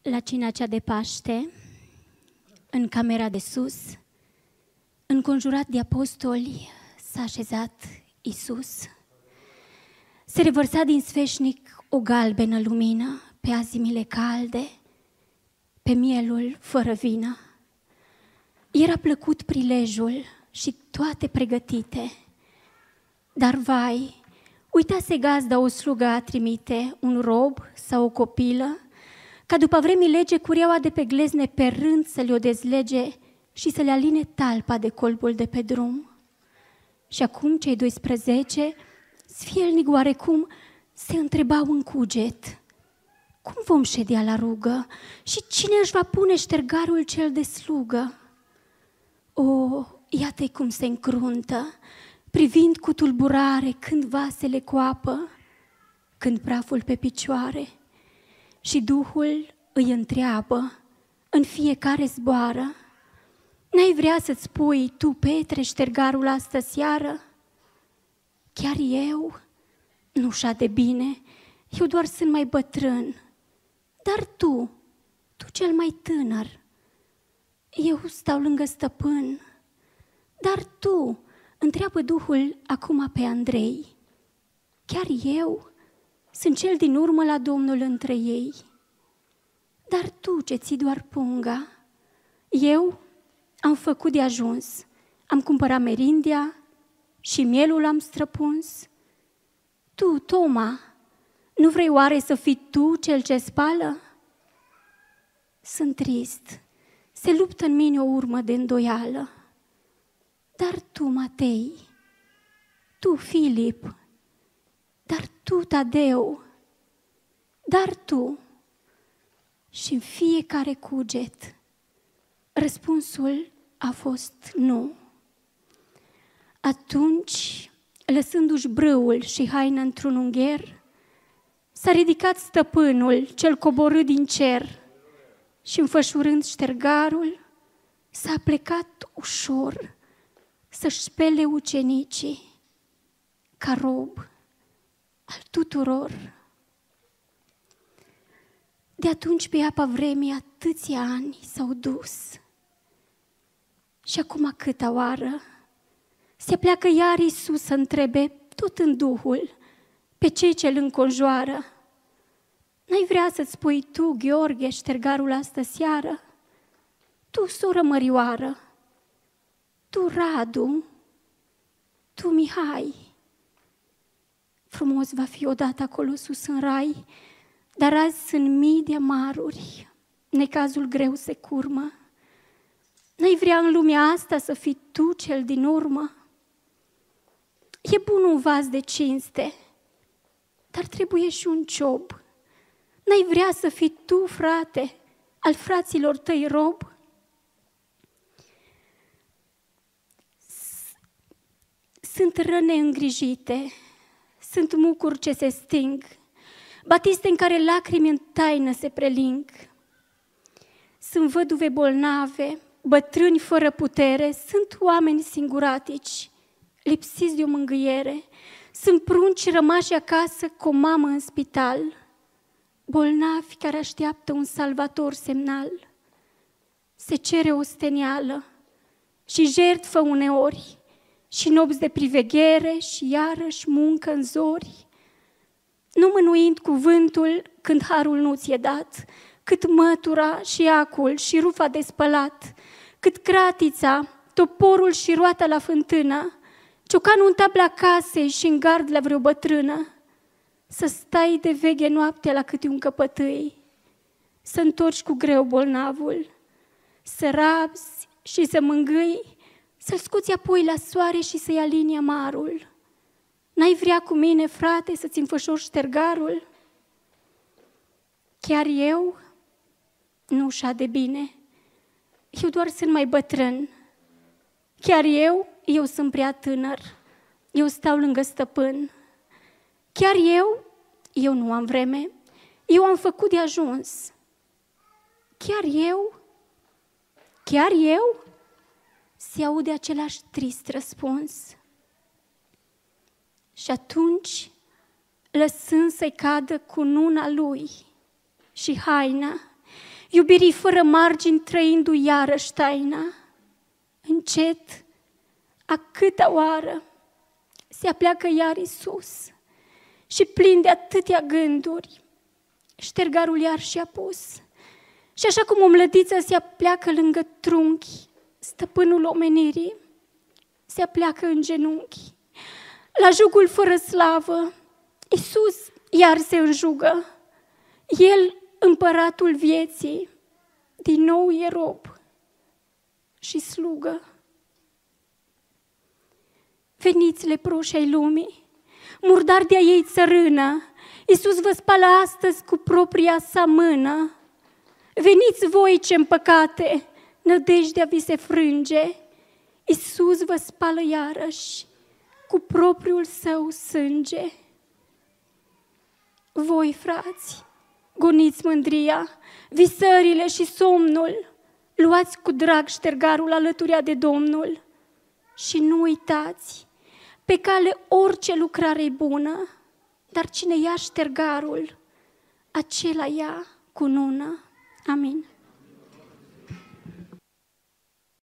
La cina cea de Paște, în camera de sus, înconjurat de apostoli, s-a așezat Iisus. Se revărsa din sfeșnic o galbenă lumină pe azimile calde, pe mielul fără vină. Era plăcut prilejul și toate pregătite, dar vai, uitase gazda o slugă a trimite, un rob sau o copilă, ca după vremii lege cureaua de pe glezne pe rând să le o dezlege și să le aline talpa de colbul de pe drum. Și acum cei 12, sfielnic oarecum, se întrebau în cuget: cum vom ședea la rugă și cine își va pune ștergarul cel de slugă? O, iată-i cum se încruntă, privind cu tulburare când vasele coapă, când praful pe picioare. Și Duhul îi întreabă, în fiecare zboară: n-ai vrea să-ți spui tu, Petre, ștergarul astă seară? Chiar eu? Nu-și de bine, eu doar sunt mai bătrân. Dar tu cel mai tânăr, eu stau lângă stăpân. Dar tu, întreabă Duhul acum pe Andrei, chiar eu sunt cel din urmă la Domnul între ei. Dar tu ce ții doar punga, eu am făcut de ajuns, am cumpărat merindia și mielul am străpuns. Tu, Toma, nu vrei oare să fii tu cel ce spală? Sunt trist, se luptă în mine o urmă de îndoială. Dar tu, Matei, tu, Filip, dar tu, Tadeu, dar tu. Și în fiecare cuget răspunsul a fost nu. Atunci, lăsându-și brâul și haina într-un ungher, s-a ridicat stăpânul cel coborât din cer și, înfășurând ștergarul, s-a plecat ușor să-și spele ucenicii ca rob al tuturor. De atunci pe apa vremii atâția ani s-au dus. Și acum câta oară se pleacă iar Iisus să întrebe, tot în Duhul, pe cei ce îl înconjoară: n-ai vrea să-ți spui tu, Gheorghe, ștergarul astă seară? Tu, soră Mărioară, tu, Radu, tu, Mihai. Frumos va fi odată acolo sus în rai, dar azi sunt mii de amaruri, necazul greu se curmă. N-ai vrea în lumea asta să fii tu cel din urmă? E bun un vas de cinste, dar trebuie și un ciob. N-ai vrea să fii tu, frate, al fraților tăi rob? Sunt răne îngrijite, sunt mucuri ce se sting, batiste în care lacrimi în taină se preling. Sunt văduve bolnave, bătrâni fără putere, sunt oameni singuratici, lipsiți de o mângâiere. Sunt prunci rămași acasă cu o mamă în spital, bolnavi care așteaptă un salvator semnal. Se cere o stenială și jertfă uneori, și nopți de priveghere și iarăși muncă în zori, nu mânuind cuvântul când harul nu ți-e dat, cât mătura și acul și rufa de spălat, cât cratița, toporul și roata la fântână, ciocanul în tabla casei și în gard la vreo bătrână, să stai de veghe noaptea la câte un căpătâi, să întorci cu greu bolnavul, să rabzi și să mângâi, să-l scoți apoi la soare și să-i alini amarul. N-ai vrea cu mine, frate, să-ți înfășori ștergarul? Chiar eu? Nu-și de bine, eu doar sunt mai bătrân. Chiar eu sunt prea tânăr, eu stau lângă stăpân. Chiar eu nu am vreme, eu am făcut de ajuns. Chiar eu? Se aude același trist răspuns. Și atunci, lăsând să-i cadă cununa lui și haina, iubirii fără margini, trăindu-i iarăși taina. Încet, a câta oară, se apleacă iar Iisus și plin de atâtea gânduri, ștergarul iar și-a pus. Și așa cum o mlădiță se apleacă lângă trunchi, stăpânul omenirii se apleacă în genunchi. La jugul fără slavă, Iisus iar se înjugă. El, împăratul vieții, din nou e rob și slugă. Veniți, leproși ai lumii, murdari de-a ei țărână, Iisus vă spală astăzi cu propria sa mână. Veniți voi ce în păcate nădejdea vi se frânge, Iisus vă spală iarăși cu propriul său sânge. Voi, frați, goniți mândria, visările și somnul, luați cu drag ștergarul alăturea de Domnul și nu uitați, pe cale orice lucrare bună, dar cine ia ștergarul, acela ia cunună. Amin.